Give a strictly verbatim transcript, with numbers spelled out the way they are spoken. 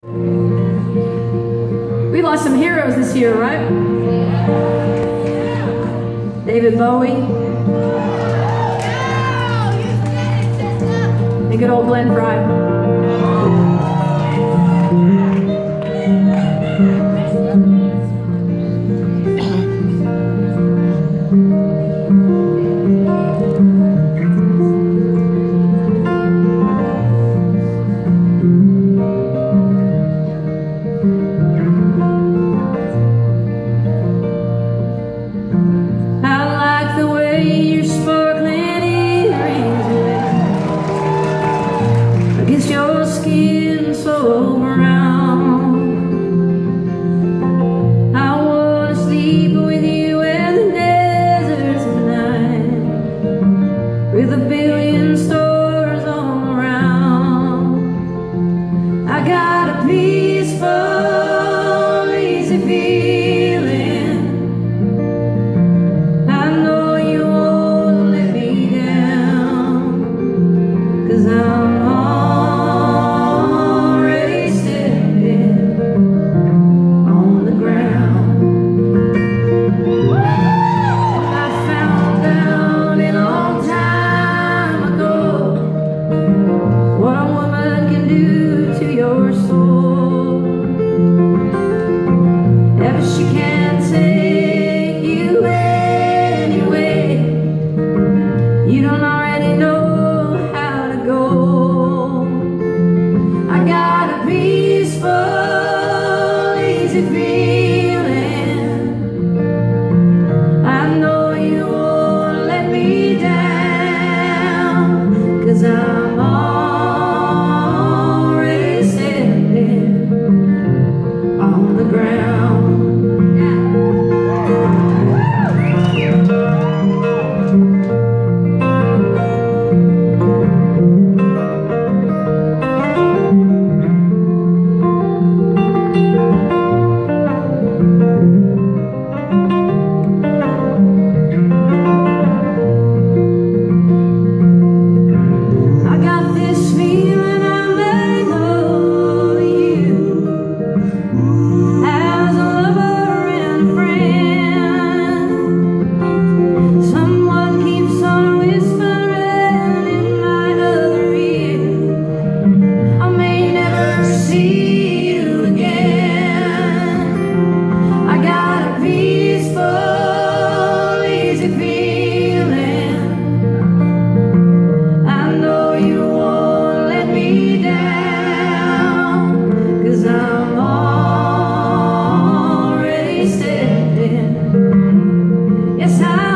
We lost some heroes this year, right? David Bowie. And good old Glenn Frey. Your skin so brown, I wanna sleep with you in the deserts of night, with a billion stars all around. I got a peaceful, easy feeling. I know you won't let me down, 'cause I'm your soul. If she can't take you anyway, you don't already know how to go. I got a peaceful, easy feeling. I know you won't let me down, 'cause I'm all on the ground. I got this feeling I'm letting go of you as a lover and a friend. Someone keeps on whispering in my other ear, I may never see you again. I got a peaceful, easy feeling. I know you won't let me down, 'cause I'm already standing. Yes, I